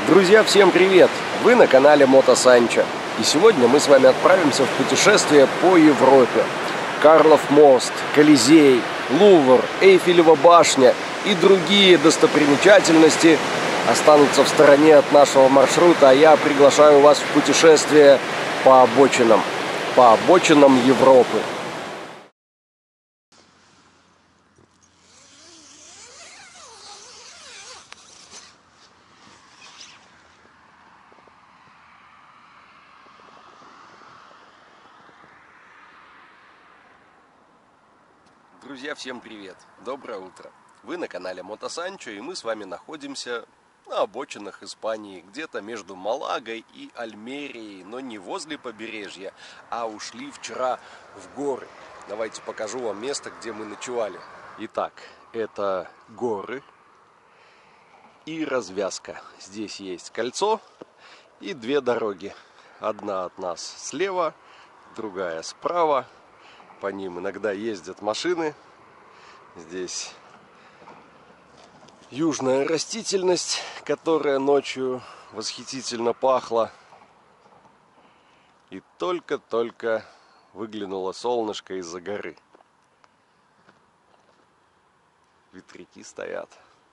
Друзья, всем привет! Вы на канале Мото Санчо. И сегодня мы с вами отправимся в путешествие по Европе. Карлов мост, Колизей, Лувр, Эйфелева башня и другие достопримечательности останутся в стороне от нашего маршрута, а я приглашаю вас в путешествие по обочинам Европы. Друзья, всем привет! Доброе утро! Вы на канале Мото Санчо, и мы с вами находимся на обочинах Испании, где-то между Малагой и Альмерией, но не возле побережья, а ушли вчера в горы. Давайте покажу вам место, где мы ночевали. Итак, это горы и развязка. Здесь есть кольцо и две дороги. Одна от нас слева, другая справа. По ним иногда ездят машины. Здесь южная растительность, которая ночью восхитительно пахла. И только-только выглянуло солнышко из-за горы. Ветряки стоят.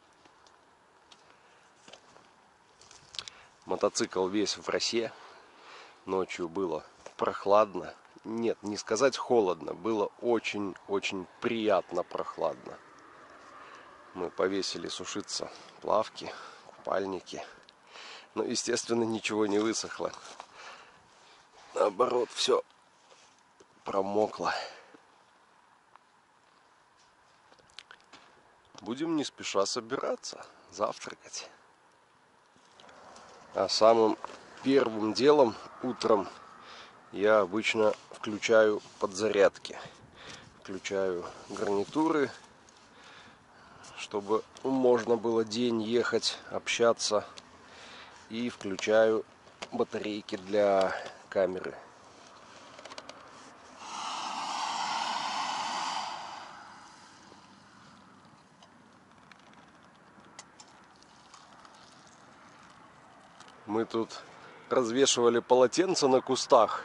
Мотоцикл весь в росе. Ночью было прохладно. Нет, не сказать холодно, было очень-очень приятно прохладно. Мы повесили сушиться плавки, купальники. Но, естественно, ничего не высохло. Наоборот, все промокло. Будем не спеша собираться, завтракать. А самым первым делом утром я обычно включаю подзарядки. Включаю гарнитуры, чтобы можно было день ехать, общаться. И включаю батарейки для камеры. Мы тут развешивали полотенца на кустах.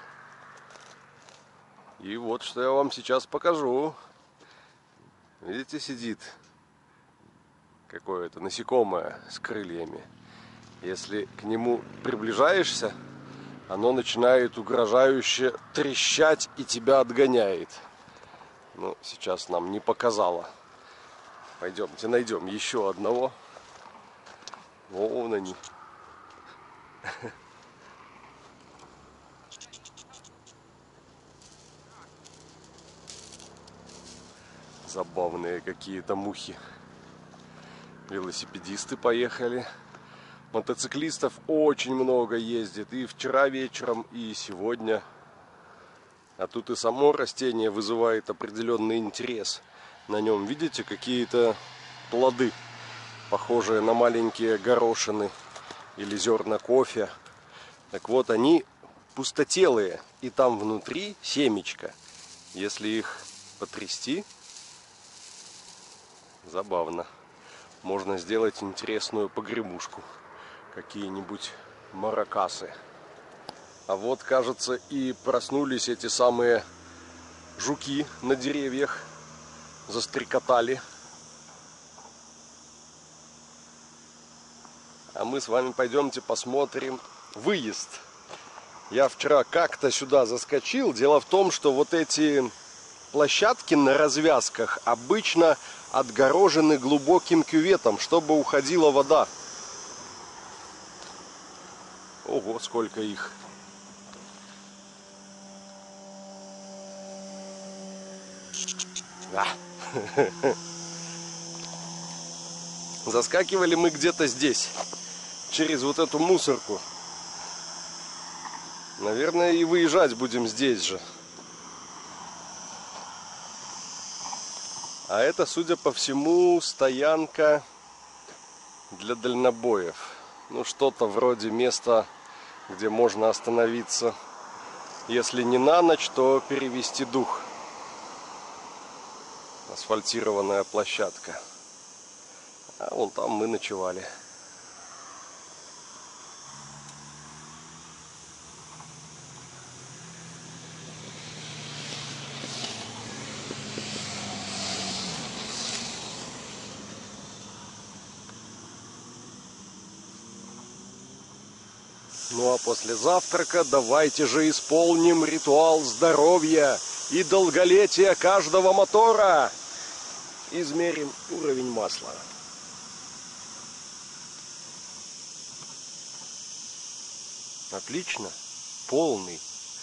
И вот что я вам сейчас покажу. Видите, сидит какое-то насекомое с крыльями. Если к нему приближаешься, оно начинает угрожающе трещать и тебя отгоняет. Ну, сейчас нам не показало. Пойдемте найдем еще одного. Вон они. Забавные какие-то мухи. Велосипедисты поехали. Мотоциклистов очень много ездит. И вчера вечером, и сегодня. А тут и само растение вызывает определенный интерес. На нем, видите, какие-то плоды, похожие на маленькие горошины или зерна кофе. Так вот, они пустотелые. И там внутри семечко. Если их потрясти, забавно. Можно сделать интересную погремушку. Какие-нибудь маракасы. А вот, кажется, и проснулись эти самые жуки на деревьях. Застрекотали. А мы с вами пойдемте посмотрим выезд. Я вчера как-то сюда заскочил. Дело в том, что вот эти площадки на развязках обычно отгорожены глубоким кюветом, чтобы уходила вода. Ого, сколько их. Да. Заскакивали мы где-то здесь, через вот эту мусорку. Наверное, и выезжать будем здесь же. А это, судя по всему, стоянка для дальнобоев. Ну, что-то вроде места, где можно остановиться. Если не на ночь, то перевести дух. Асфальтированная площадка. А вон там мы ночевали. Ну а после завтрака давайте же исполним ритуал здоровья и долголетия каждого мотора. Измерим уровень масла. Отлично, полный.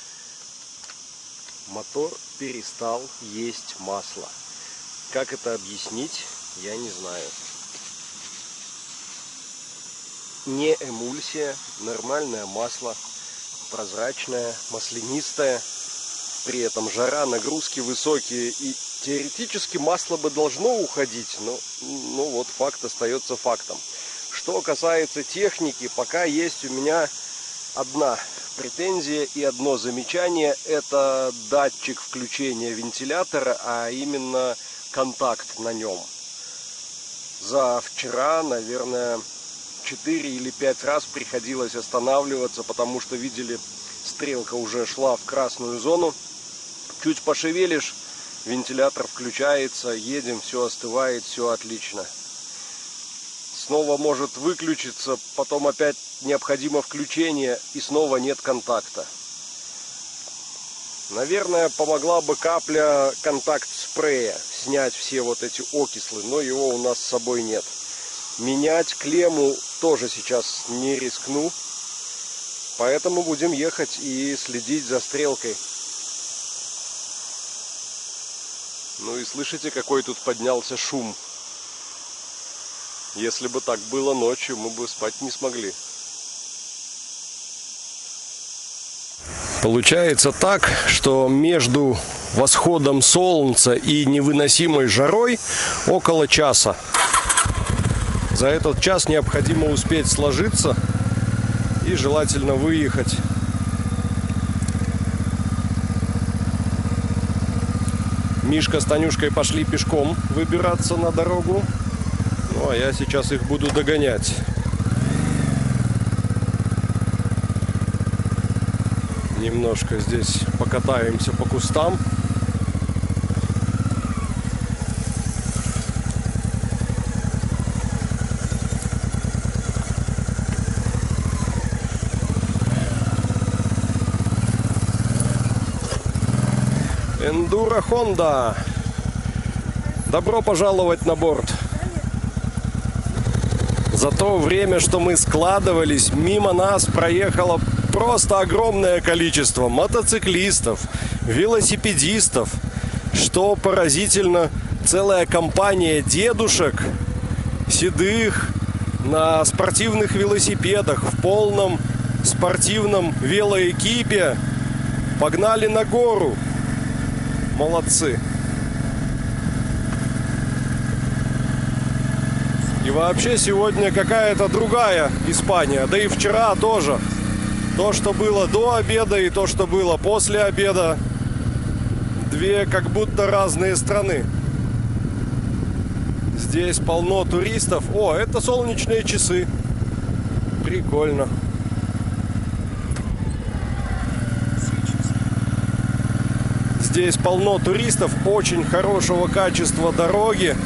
Мотор перестал есть масло. Как это объяснить, я не знаю. Не эмульсия, нормальное масло, прозрачное, маслянистое. При этом жара, нагрузки высокие, и теоретически масло бы должно уходить, но вот факт остается фактом. Что касается техники, пока есть у меня одна претензия и одно замечание. Это датчик включения вентилятора, а именно контакт на нем. За вчера, наверное, 4 или 5 раз приходилось останавливаться, потому что, видели, стрелка уже шла в красную зону. Чуть пошевелишь, вентилятор включается, едем, все остывает, все отлично. Снова может выключиться, потом опять необходимо включение, и снова нет контакта. Наверное, помогла бы капля контакт-спрея, снять все вот эти окислы, но его у нас с собой нет. Менять клемму тоже сейчас не рискну, поэтому будем ехать и следить за стрелкой. Ну и слышите, какой тут поднялся шум. Если бы так было ночью, мы бы спать не смогли. Получается так, что между восходом солнца и невыносимой жарой около часа. За этот час необходимо успеть сложиться и желательно выехать. Мишка с Танюшкой пошли пешком выбираться на дорогу. Ну, а я сейчас их буду догонять. Немножко здесь покатаемся по кустам. Эндуро Honda. Добро пожаловать на борт. За то время, что мы складывались, мимо нас проехало просто огромное количество мотоциклистов, велосипедистов. Что поразительно, целая компания дедушек седых на спортивных велосипедах в полном спортивном велоэкипе погнали на гору. Молодцы. И вообще сегодня какая-то другая Испания, да и вчера тоже. То, что было до обеда, и то, что было после обеда. Две как будто разные страны. Здесь полно туристов. О, это солнечные часы. Прикольно. Здесь полно туристов, очень хорошего качества дороги.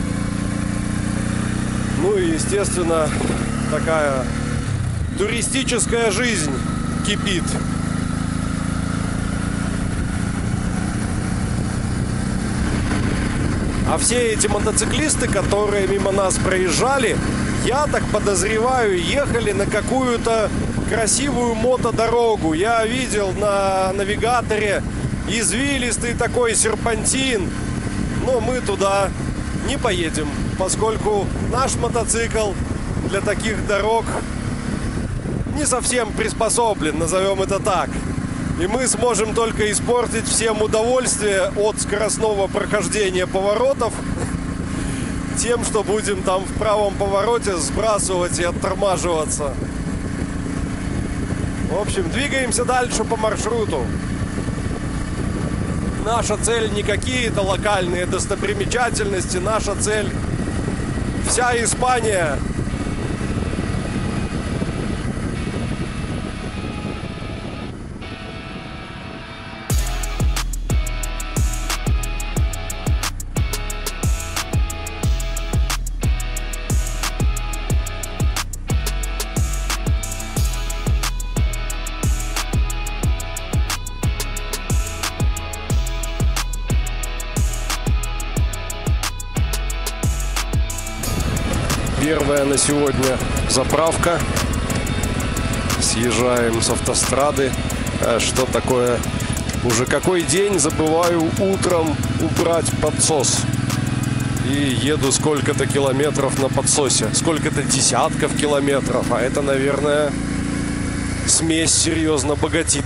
Ну и, естественно, такая туристическая жизнь кипит. А все эти мотоциклисты, которые мимо нас проезжали, я так подозреваю, ехали на какую-то красивую мотодорогу. Я видел на навигаторе извилистый такой серпантин, но мы туда не поедем, поскольку наш мотоцикл для таких дорог не совсем приспособлен, назовем это так. И мы сможем только испортить всем удовольствие от скоростного прохождения поворотов тем, что будем там в правом повороте сбрасывать и оттормаживаться. В общем, двигаемся дальше по маршруту. Наша цель не какие-то локальные достопримечательности, наша цель вся Испания. Первая на сегодня заправка. Съезжаем с автострады. Что такое? Уже какой день забываю утром убрать подсос. И еду сколько-то километров на подсосе. Сколько-то десятков километров. А это, наверное, смесь серьезно богатит.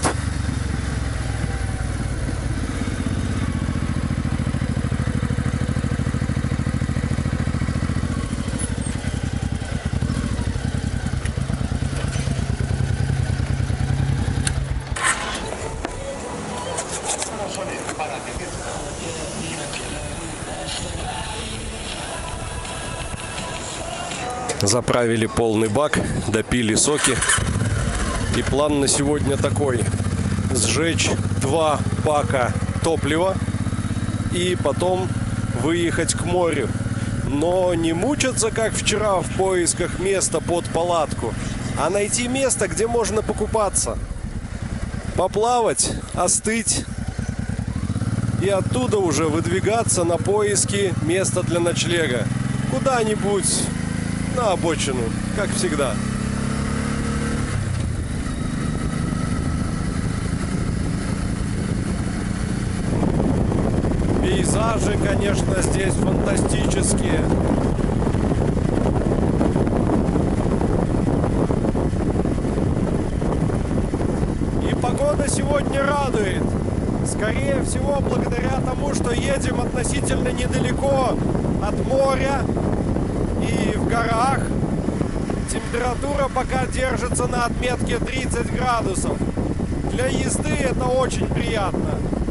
Заправили полный бак, допили соки. И план на сегодня такой: сжечь 2 бака топлива и потом выехать к морю. Но не мучаться, как вчера, в поисках места под палатку, а найти место, где можно покупаться, поплавать, остыть и оттуда уже выдвигаться на поиски места для ночлега. Куда-нибудь на обочину, как всегда. Пейзажи, конечно, здесь фантастические. И погода сегодня радует. Скорее всего, благодаря тому, что едем относительно недалеко от моря и в горах. Температура пока держится на отметке 30 градусов. Для езды это очень приятно.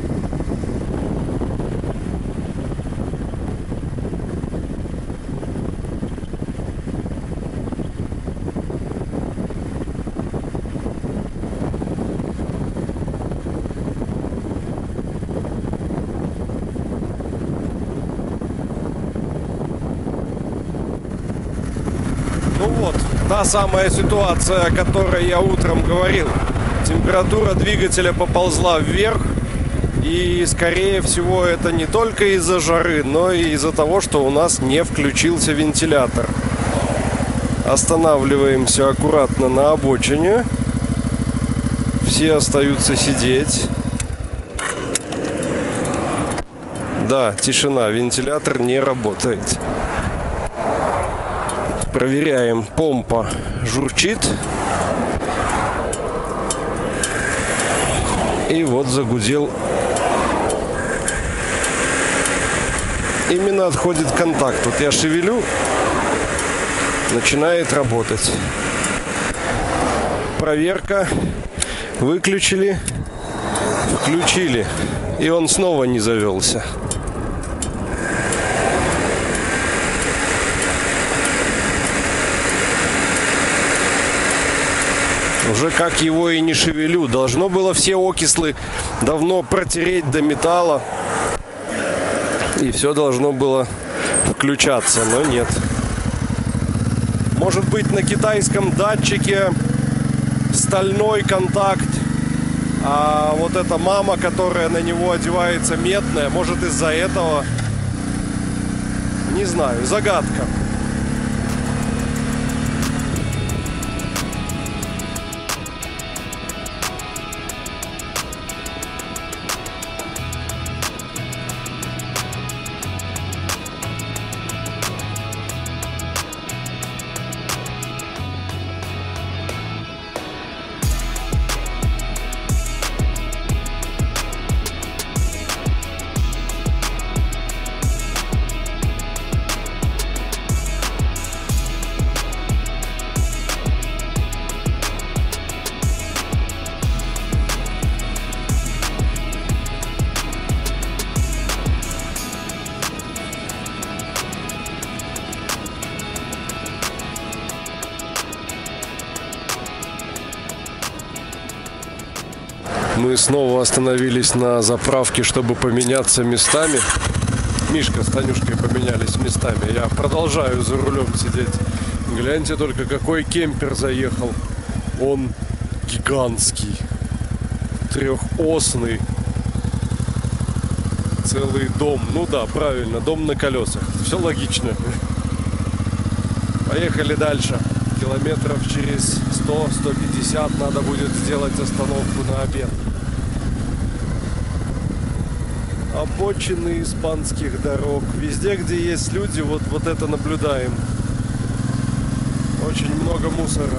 Ну вот, та самая ситуация, о которой я утром говорил. Температура двигателя поползла вверх. И, скорее всего, это не только из-за жары, но и из-за того, что у нас не включился вентилятор. Останавливаемся аккуратно на обочине. Все остаются сидеть. Да, тишина, вентилятор не работает. Проверяем, помпа журчит. И вот загудел. Именно отходит контакт. Вот я шевелю, начинает работать. Проверка. Выключили, включили. И он снова не завелся. Уже как его и не шевелю. Должно было все окислы давно протереть до металла. И все должно было включаться, но нет. Может быть, на китайском датчике стальной контакт, а вот эта мама, которая на него одевается, медная. Может, из-за этого. Не знаю, загадка. Мы снова остановились на заправке, чтобы поменяться местами. Мишка с Танюшкой поменялись местами. Я продолжаю за рулем сидеть. Гляньте только, какой кемпер заехал. Он гигантский, трехосный, целый дом. Ну да, правильно, дом на колесах. Все логично. Поехали дальше. Километров через 100-150 надо будет сделать остановку на обед. Обочины испанских дорог. Везде, где есть люди, вот это наблюдаем. Очень много мусора.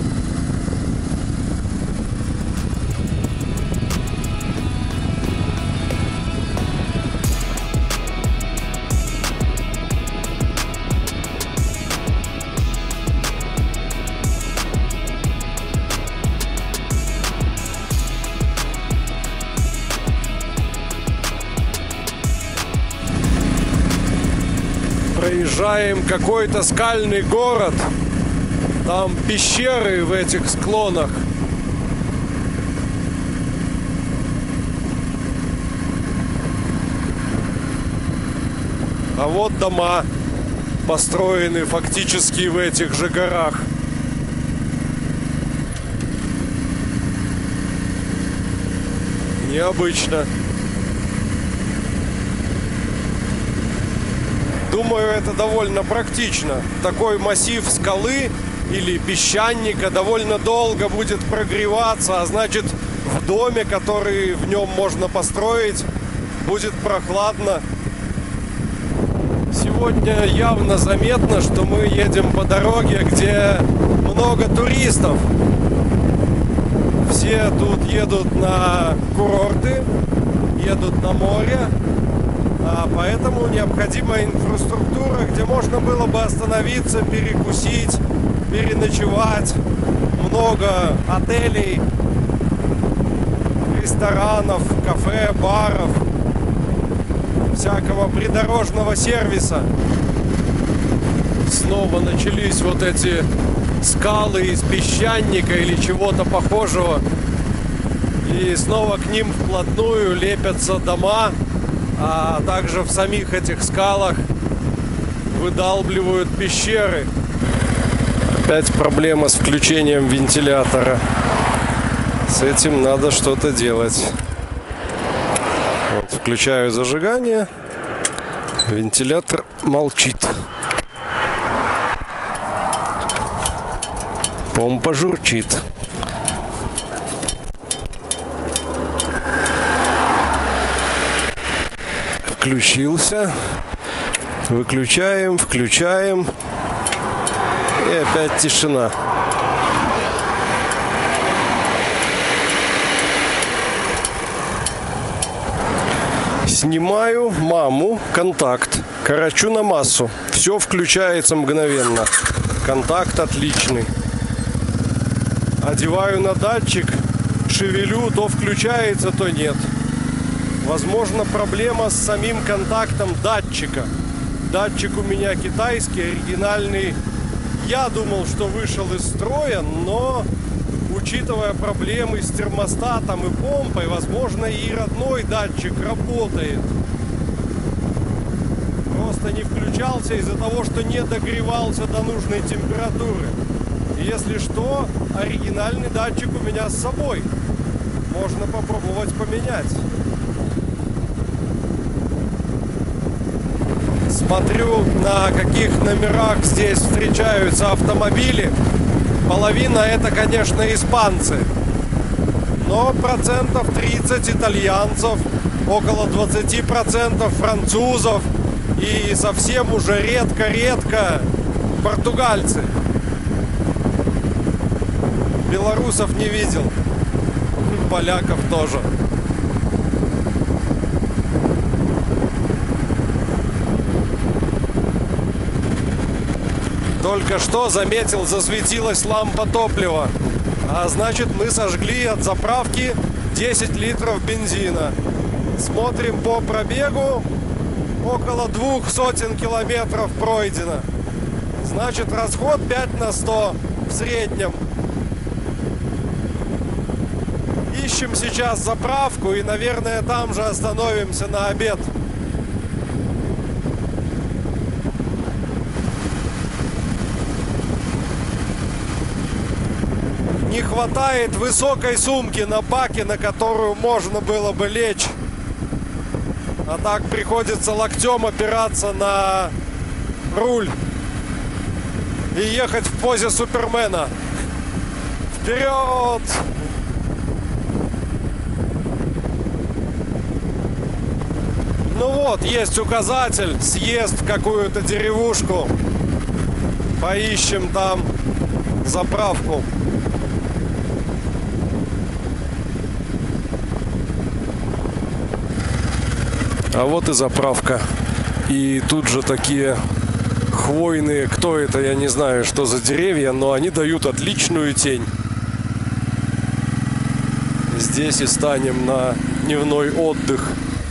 Проезжаем какой-то скальный город. Там пещеры в этих склонах. А вот дома построены фактически в этих же горах. Необычно. Думаю, это довольно практично. Такой массив скалы или песчаника довольно долго будет прогреваться, а значит, в доме, который в нем можно построить, будет прохладно. Сегодня явно заметно, что мы едем по дороге, где много туристов. Все тут едут на курорты, едут на море. Поэтому необходима инфраструктура, где можно было бы остановиться, перекусить, переночевать. Много отелей, ресторанов, кафе, баров, всякого придорожного сервиса. Снова начались вот эти скалы из песчаника или чего-то похожего. И снова к ним вплотную лепятся дома. А также в самих этих скалах выдалбливают пещеры. Опять проблема с включением вентилятора. С этим надо что-то делать. Вот, включаю зажигание. Вентилятор молчит. Помпа журчит. Включился, выключаем, включаем, и опять тишина. Снимаю маму, контакт, корочу на массу, все включается мгновенно, контакт отличный. Одеваю на датчик, шевелю, то включается, то нет. Возможно, проблема с самим контактом датчика. Датчик у меня китайский, оригинальный. Я думал, что вышел из строя, но, учитывая проблемы с термостатом и помпой, возможно, и родной датчик работает. Просто не включался из-за того, что не догревался до нужной температуры. И если что, оригинальный датчик у меня с собой. Можно попробовать поменять. Смотрю, на каких номерах здесь встречаются автомобили. Половина это, конечно, испанцы. Но процентов 30 итальянцев, около 20% французов и совсем уже редко-редко португальцы. Белорусов не видел. Поляков тоже. Только что заметил, засветилась лампа топлива. А значит, мы сожгли от заправки 10 литров бензина. Смотрим по пробегу. Около 200 километров пройдено. Значит, расход 5 на 100 в среднем. Ищем сейчас заправку и, наверное, там же остановимся на обед. Не хватает высокой сумки на баке, на которую можно было бы лечь. А так приходится локтем опираться на руль. и ехать в позе Супермена. Вперед! Ну вот, есть указатель, съезд в какую-то деревушку. Поищем там заправку. А вот и заправка. И тут же такие хвойные, кто это, я не знаю, что за деревья, но они дают отличную тень. Здесь и станем на дневной отдых.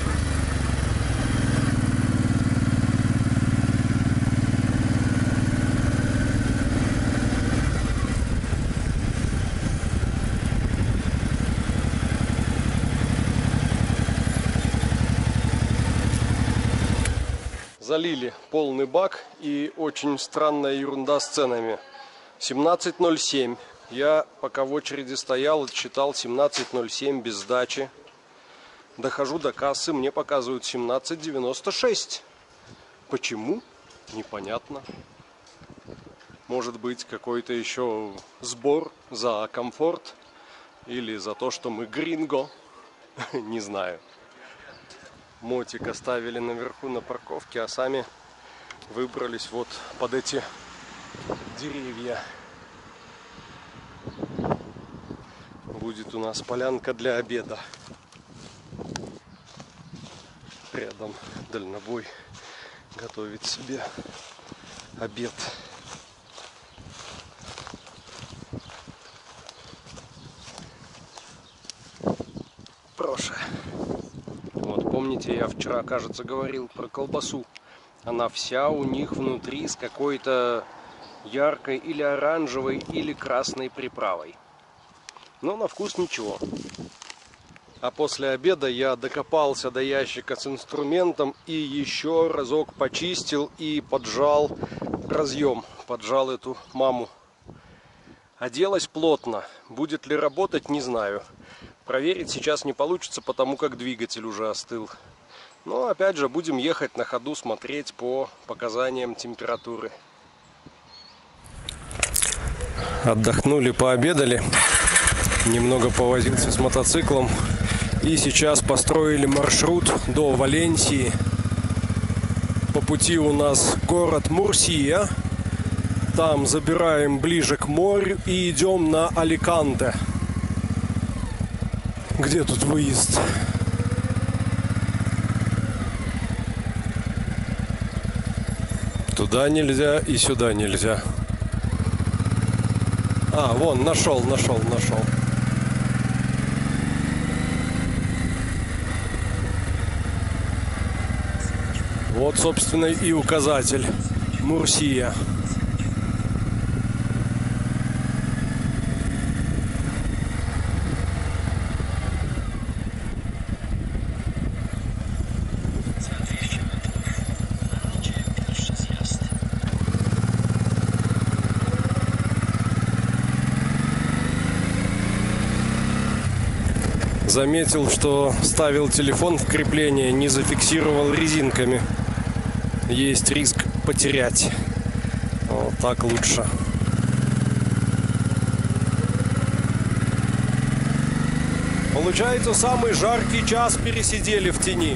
Залили полный бак, и очень странная ерунда с ценами. 17,07. Я пока в очереди стоял, отсчитал 17,07 без сдачи. Дохожу до кассы, мне показывают 17,96. Почему? Непонятно. Может быть, какой-то еще сбор за комфорт или за то, что мы гринго. Не знаю. Мотик оставили наверху на парковке, а сами выбрались вот под эти деревья. Будет у нас полянка для обеда. Рядом дальнобой готовит себе обед. Проша. Вот, помните, я вчера, кажется, говорил про колбасу. Она вся у них внутри с какой-то яркой или оранжевой, или красной приправой. Но на вкус ничего. А после обеда я докопался до ящика с инструментом и еще разок почистил и поджал разъем. Поджал эту маму. Оделась плотно. Будет ли работать, не знаю. Проверить сейчас не получится, потому как двигатель уже остыл. Но опять же будем ехать на ходу, смотреть по показаниям температуры. Отдохнули, пообедали. Немного повозился с мотоциклом. И сейчас построили маршрут до Валенсии. По пути у нас город Мурсия. Там забираем ближе к морю и идем на Аликанте. Где тут выезд? Туда нельзя и сюда нельзя. А, вон, нашел. Вот, собственно, и указатель. Мурсия. Заметил, что ставил телефон в крепление, не зафиксировал резинками. Есть риск потерять. Вот так лучше. Получается, самый жаркий час пересидели в тени.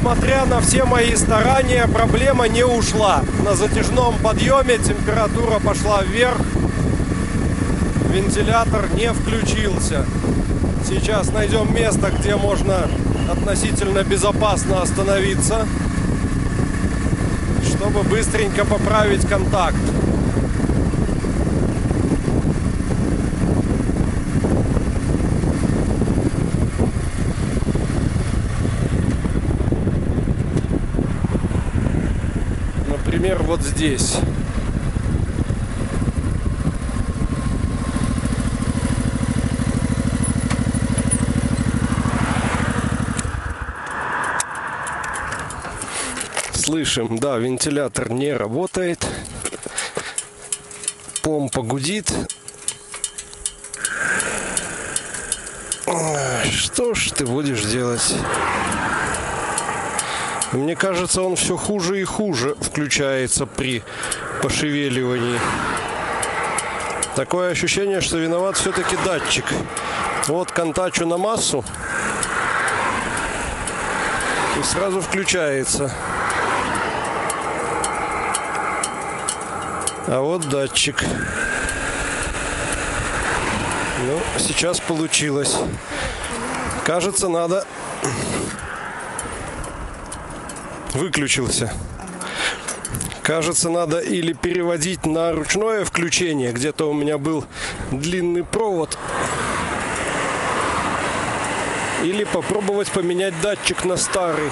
несмотря на все мои старания, проблема не ушла. На затяжном подъеме температура пошла вверх, вентилятор не включился. Сейчас найдем место, где можно относительно безопасно остановиться, чтобы быстренько поправить контакт. Например, вот здесь. Слышим, да, вентилятор не работает. Помпа гудит. Что ж ты будешь делать? Мне кажется, он все хуже и хуже включается при пошевеливании. Такое ощущение, что виноват все-таки датчик. Вот контачу на массу и сразу включается. А вот датчик. Ну, сейчас получилось. Кажется, надо... Выключился. Кажется, надо или переводить на ручное включение. Где-то у меня был длинный провод. Или попробовать поменять датчик на старый.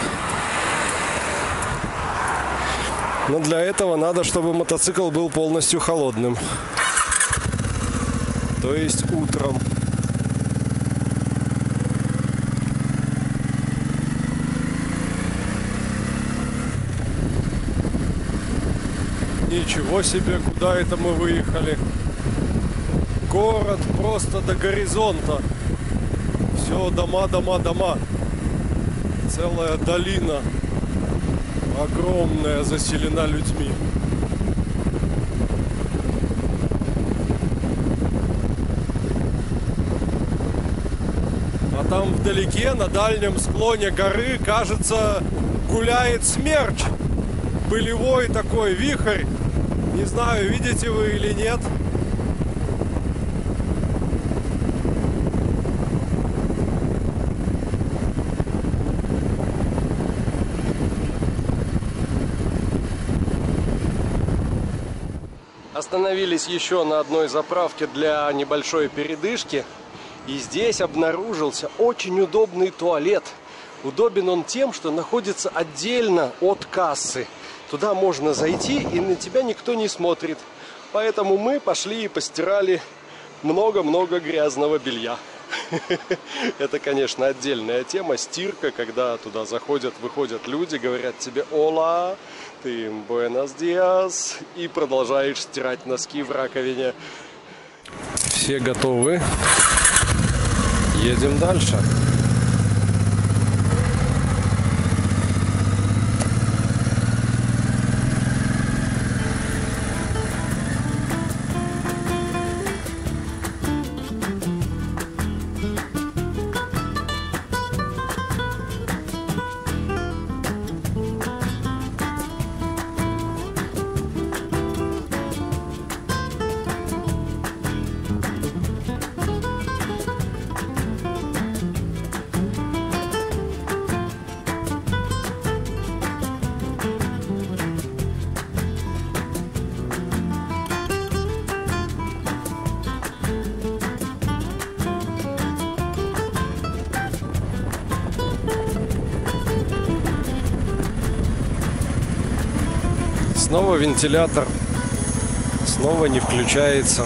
Но для этого надо, чтобы мотоцикл был полностью холодным. То есть утром. Ничего себе, куда это мы выехали. Город просто до горизонта. Все, дома, дома, дома. Целая долина. Огромная, заселена людьми. А там вдалеке, на дальнем склоне горы, кажется, гуляет смерч. Пылевой такой вихрь. Не знаю, видите вы или нет. Остановились еще на одной заправке для небольшой передышки. И здесь обнаружился очень удобный туалет. Удобен он тем, что находится отдельно от кассы. Туда можно зайти, и на тебя никто не смотрит. Поэтому мы пошли и постирали много-много грязного белья. Это, конечно, отдельная тема. Стирка, когда туда заходят, выходят люди, говорят тебе «Ола», ты им «Буэнос диас» и продолжаешь стирать носки в раковине. Все готовы. Едем дальше. Снова вентилятор, снова не включается.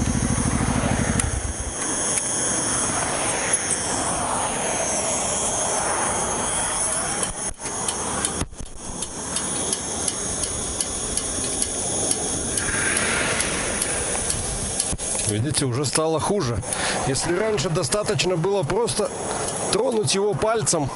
Видите, уже стало хуже. Если раньше достаточно было просто тронуть его пальцем,